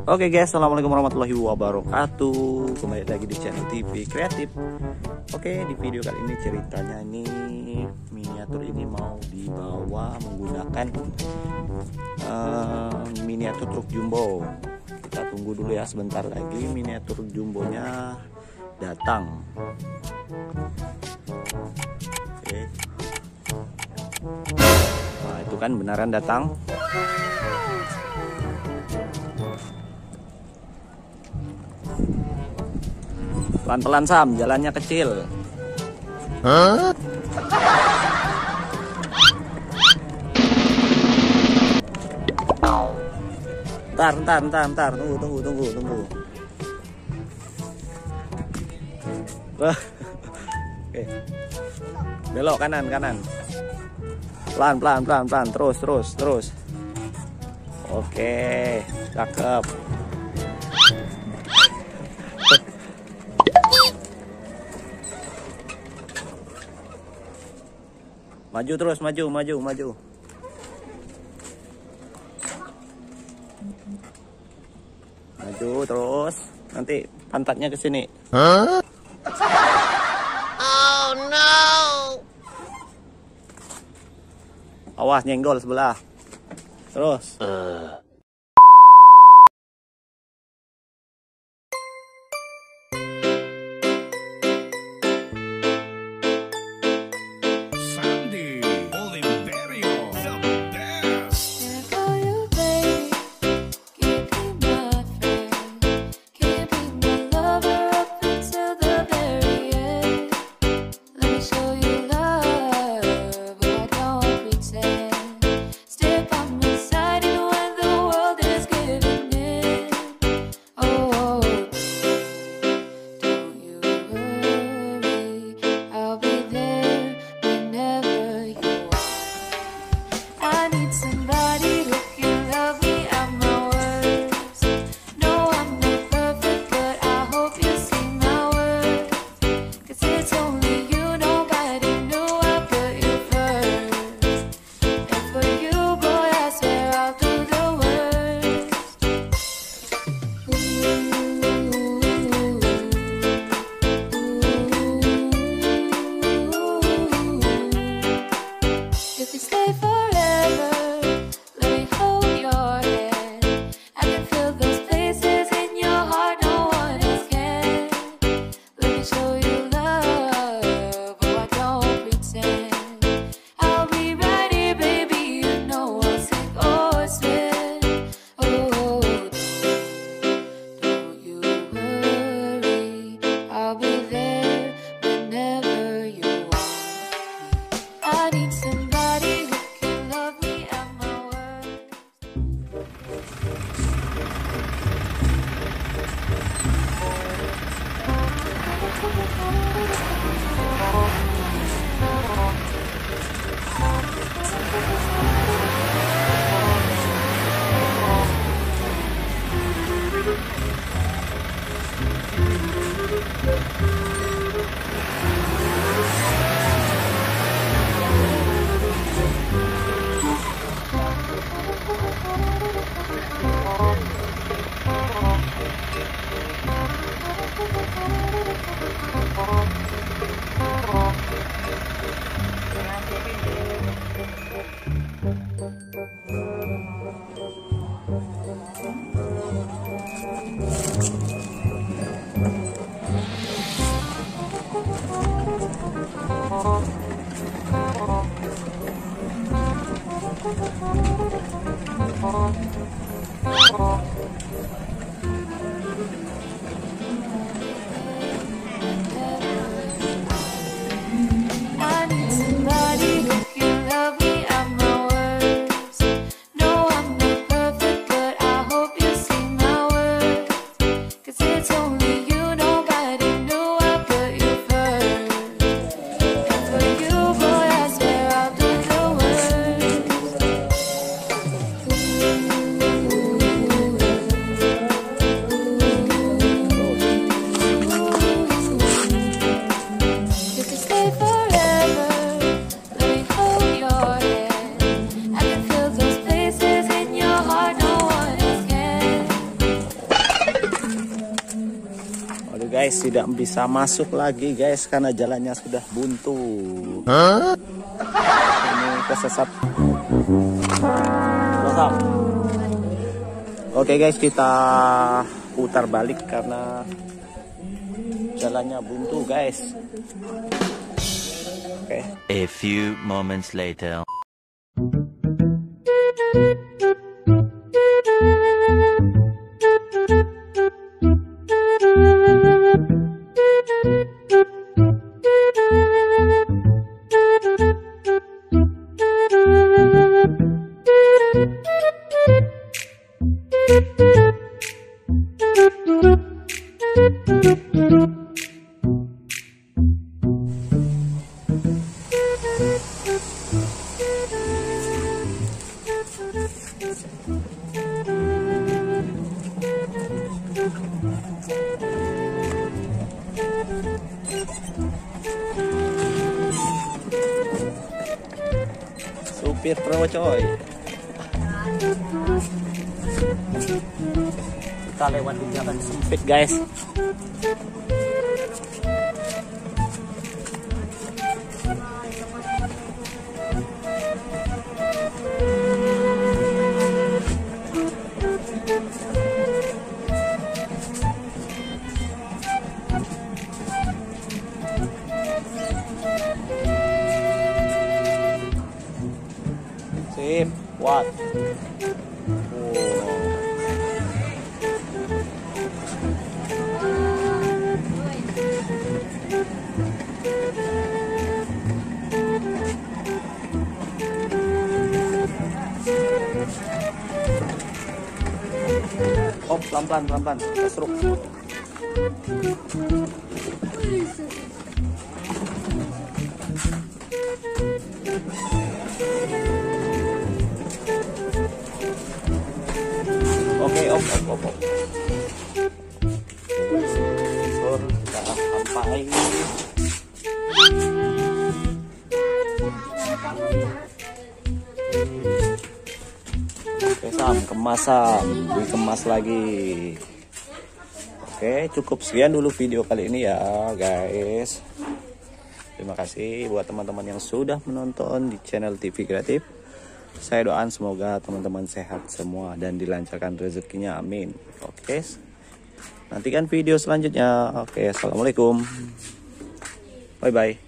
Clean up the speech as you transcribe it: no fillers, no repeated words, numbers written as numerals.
Oke guys, assalamualaikum warahmatullahi wabarakatuh. Kembali lagi di channel TV Kreatif. Oke, di video kali ini ceritanya ini miniatur ini mau dibawa menggunakan miniatur truk jumbo. Kita tunggu dulu ya, sebentar lagi miniatur jumbonya datang. Oke. Nah, itu kan beneran datang. Pelan-pelan Sam, jalannya kecil. Hah? Ntar, tunggu. Wah. Oke. Belok kanan. Pelan, terus. Oke, cakep. Maju terus, maju. Maju terus, nanti pantatnya ke sini. Huh? Oh no. Awas nyenggol sebelah. Terus. I need somebody who can love me. guys, tidak bisa masuk lagi guys karena jalannya sudah buntu. Ini kesesat. Oke guys, kita putar balik karena jalannya buntu guys. Oke. A few moments later. Supir pro coy. Kita lewat di jalan sempit guys. Sip, kuat. Oh, pelan-pelan, keseruk. Oke, op. Kita sampai. Oke, kemasan, dikemas lagi. Oke, cukup sekian dulu video kali ini ya guys. Terima kasih buat teman-teman yang sudah menonton di channel TV Kreatif. Saya doakan semoga teman-teman sehat semua dan dilancarkan rezekinya, amin. Oke, nantikan video selanjutnya. Oke, assalamualaikum, bye bye.